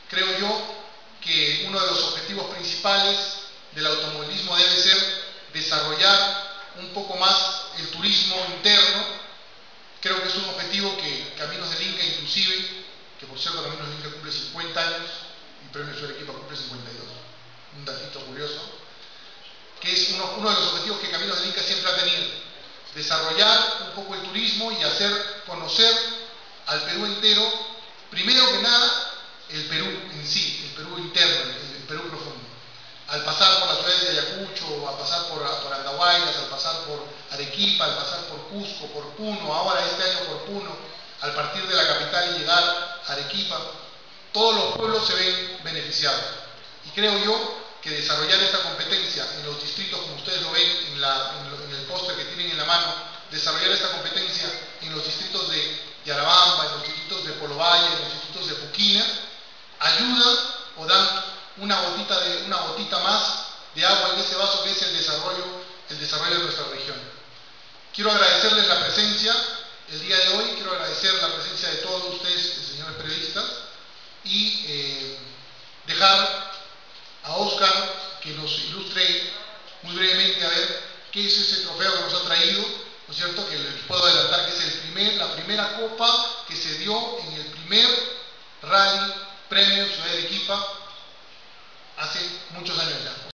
Creo yo que uno de los objetivos principales del automovilismo debe ser desarrollar un poco más el turismo interno. Creo que es un objetivo que Caminos del Inca, inclusive, que por cierto Caminos del Inca cumple 50 años y Premio Ciudad Arequipa cumple 52, un datito curioso, que es uno de los objetivos que Caminos del Inca siempre ha tenido: desarrollar un poco el turismo y hacer conocer al Perú entero, primero que nada, el Perú en sí, el Perú interno, el Perú profundo. Al pasar por las ciudades de Ayacucho, al pasar por Andahuaylas, al pasar por Arequipa, al pasar por Cusco, por Puno, ahora este año por Puno, al partir de la capital y llegar a Arequipa, todos los pueblos se ven beneficiados. Y creo yo que desarrollar esta competencia en los distritos, como ustedes lo ven en el póster que tienen en la mano, desarrollar esta competencia en los distritos de Yarabamba, en los distritos de Polo Valle, en los distritos de Puquina, ayuda o dan una gotita más de agua en ese vaso, que es el desarrollo de nuestra región. Quiero agradecerles la presencia el día de hoy, quiero agradecer la presencia de todos ustedes, señores periodistas, y dejar a Oscar que nos ilustre muy brevemente a ver qué es ese trofeo que nos ha traído, ¿no es cierto? Que les puedo adelantar que es la primera copa que se dio en el primer rally Premio Ciudad de Arequipa hace muchos años ya.